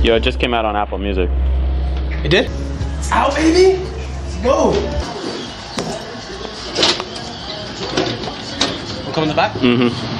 Yo, it just came out on Apple Music. It did? Out, baby! Whoa! We'll come in the back? Mm-hmm.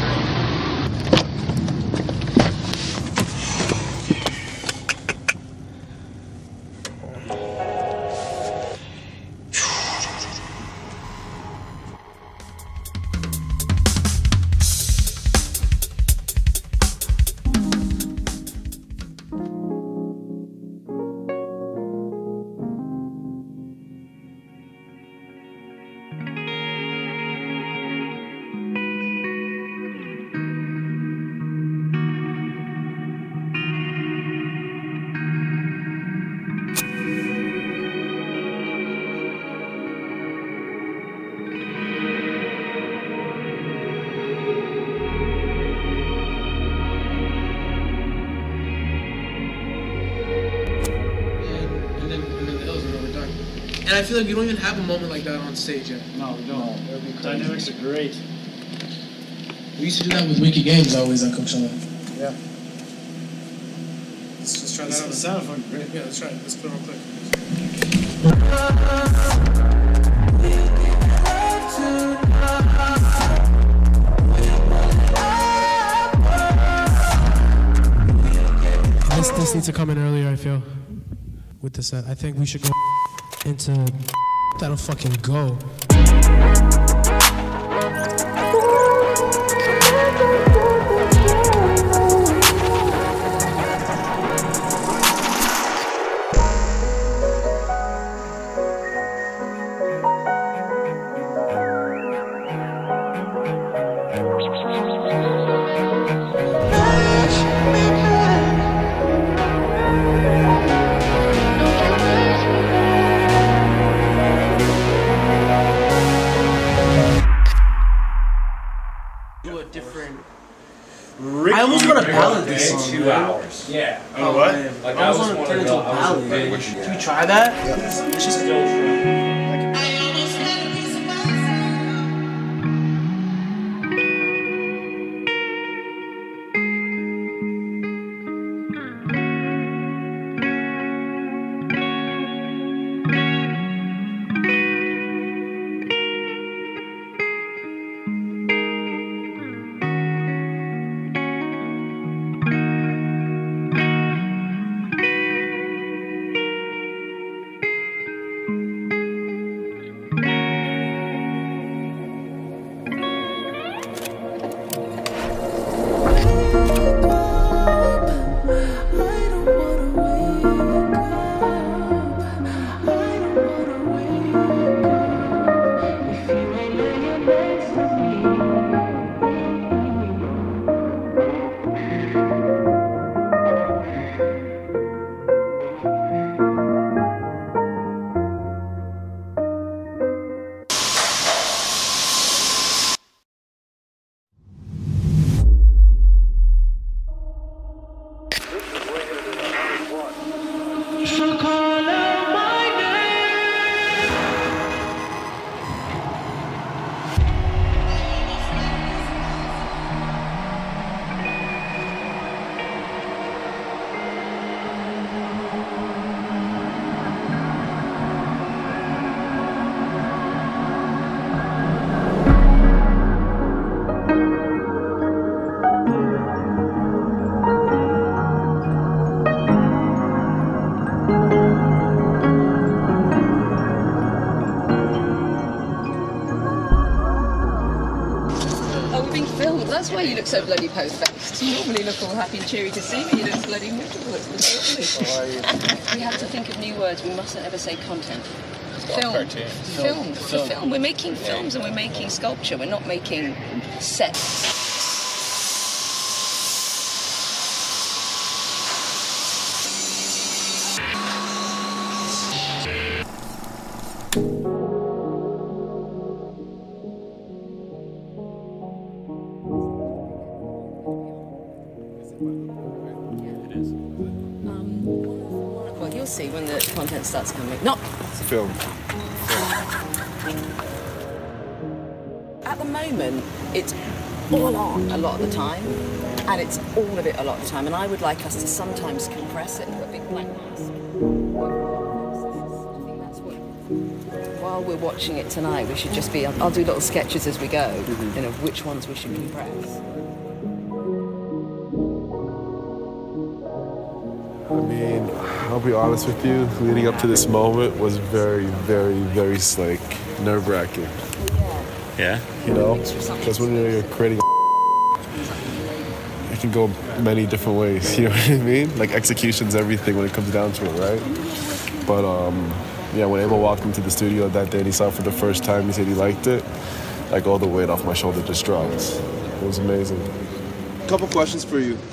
And I feel like we don't even have a moment like that on stage yet. No, we don't. Dynamics are great. We used to do that with Wiki Games always at Coachella. Yeah. Let's just try that out. It sounded fucking great. Yeah, let's try it. Let's put it on click. This needs to come in earlier, I feel, with the set. I think we should go into that'll fucking go. I almost want to ballad this song. 2 hours. Yeah. Oh, what? Like I almost want to turn it into a ballad. Should we try that? Yeah. Let's just go for it. That's why you look so bloody post-faced. You normally look all happy and cheery to see me. You look bloody miserable. It's lovely. We have to think of new words. We mustn't ever say content. Film. We're making films and we're making sculpture. We're not making sets. Well, you'll see when the content starts coming. No! It's a film. At the moment, it's all on a lot of the time, and it's all of it a lot of the time. And I would like us to sometimes compress it and put a big black mask. I think that's what. While we're watching it tonight, we should just be. I'll do little sketches as we go, you know, of which ones we should compress. I mean, I'll be honest with you, leading up to this moment was very, very, very like nerve-wracking. Yeah? You know? Because when you're creating it can go many different ways, you know what I mean? Like execution's everything when it comes down to it, right? But yeah, when Abel walked into the studio that day and he saw it for the first time, he said he liked it, like all the weight off my shoulder just dropped. It was amazing. Couple questions for you.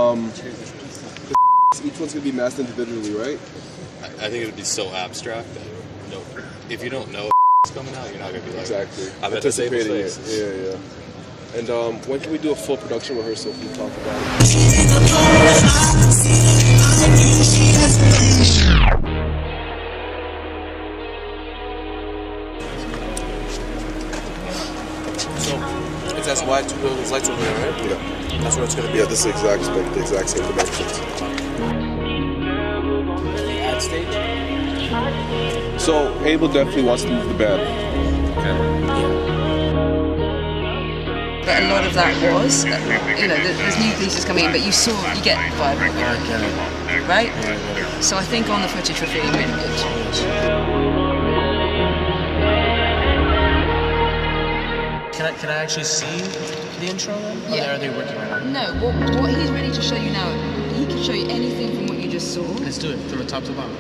Each one's gonna be masked individually, right? I think it would be so abstract that if you don't know coming out, you're not gonna be like exactly. I bet this Abel's face. Yeah. And when can we do a full production rehearsal? Can you talk about it? So it's as wide to build as lights over there, right? Yeah. That's what it's gonna be. Yeah, this is the exact same dimensions. Stage. So Abel definitely wants to move the band. But a lot of that was, you know, there's new pieces coming in, but you get vibe, right? So I think on the footage we're feeling really good. Can I actually see the intro then? Yeah. Or are they working right now? No, what he's ready to show you now, he can show you anything from what you just saw. Let's do it from the top to the bottom.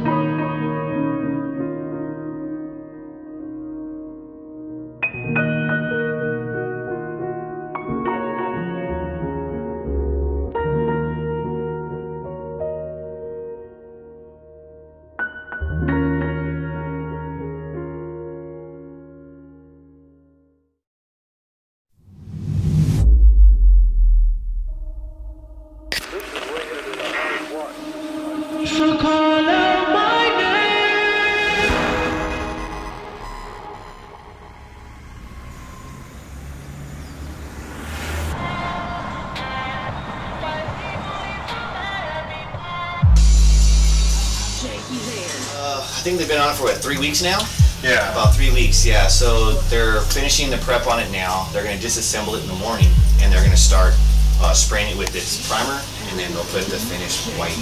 I think they've been on it for what, 3 weeks now? Yeah. About 3 weeks, yeah. So they're finishing the prep on it now. They're going to disassemble it in the morning, and they're going to start spraying it with its primer, and then they'll put the finished white.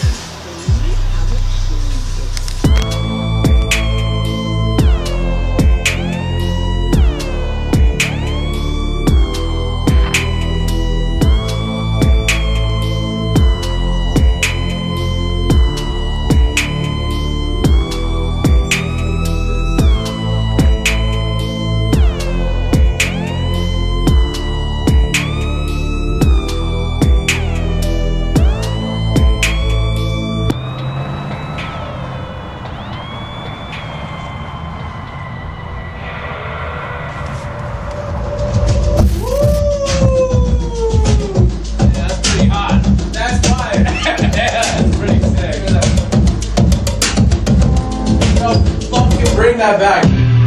Bring that back.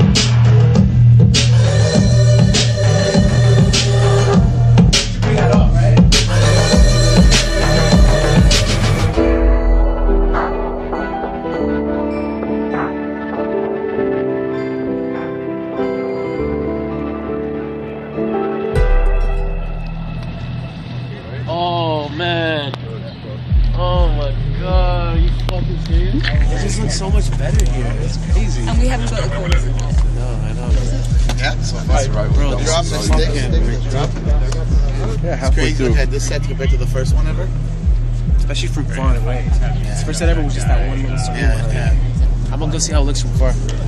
Bring that up, right? Oh man. Oh my god, are you fucking serious? It just looks so much better here. It's crazy. And we haven't got the corners in there. No, I know. Yeah, so far. Bro, this Drop is the fucking sticks. Drop. Yeah, It's halfway crazy through. look at this set compared to the first one ever. especially from far away. The first set ever was just that one little circle. Yeah. I'm gonna go see how it looks from far.